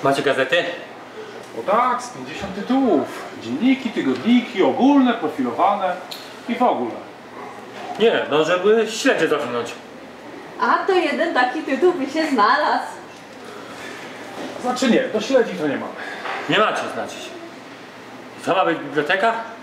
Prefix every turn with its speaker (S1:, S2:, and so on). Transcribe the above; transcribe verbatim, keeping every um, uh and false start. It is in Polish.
S1: Macie gazety?
S2: O tak, z pięćdziesiąt tytułów. Dzienniki, tygodniki, ogólne, profilowane i w ogóle.
S1: Nie, no żeby śledzie zaczynać.
S3: A to jeden taki tytuł by się znalazł.
S2: Znaczy nie, do śledzi to nie mamy.
S1: Nie macie, znaczy się. Co ma być biblioteka?